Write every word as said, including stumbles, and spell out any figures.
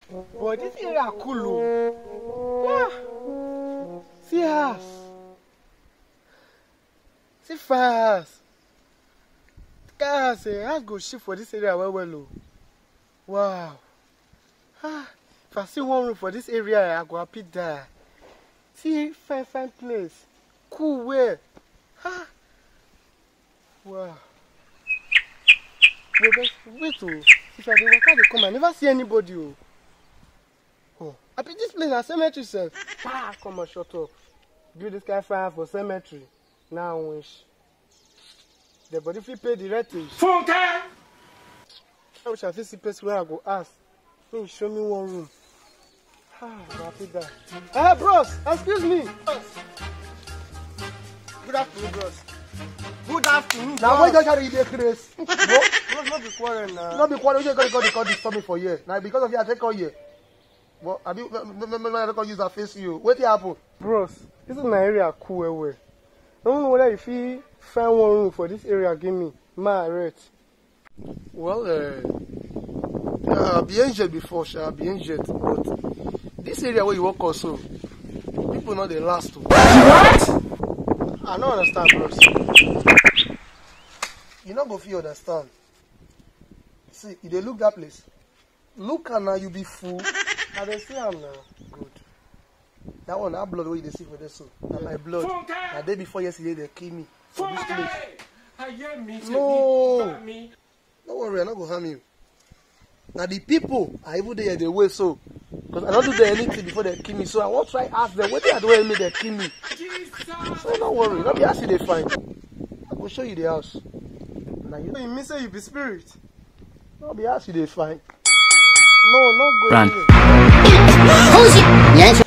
Boy, this area cool. Wow. See us. See fast. Guys, I go shift for this area well well. Wow. Ah, if I see one room for this area, I go happy there. See, fine, fine place. Cool way. Ah. Wow. Wait, wait, wait, oh. If I dey walk out, they come, I never see anybody. Oh, oh. I be this place a cemetery, sir. Ah, come on, shut up. Build this guy fire for cemetery. Now, wish. The body fit pay the rentage. Funke! I wish I fit see place where I go ask. Please show me one room. Ah, happy that. Hey, bros, excuse me. Good afternoon, bros. Good afternoon. Now why don't you dey craze? Bro, bros, not be quarrel now. Not be quarrel. You gonna go dey call this something for here. Now because of you, I take all here. Well, I be I don't use that face you. What happen? Bros, this is my area cool well well. I don't know whether if you find one room for this area, give me my rate. Well, uh, I'll be injured before, I'll be injured. But this area where you walk also, people know they last too. What? I don't understand, bros. You not go feel understand. See, if they look that place, look and now you be fool. I don't see him now. Good. That one, that blood where you see for this so. That my blood. A day before yesterday they kill me for this place. No. Don't worry, I'm not gonna harm you. Now the people are even there the way so. Because I don't do them anything before they kill me. So I won't try ask them what they are doing me they kill me. So don't worry, don't be asking they find. I will show you the house. Now you know you mean say you be spirit. Don't be asking they find. No, not going. Run.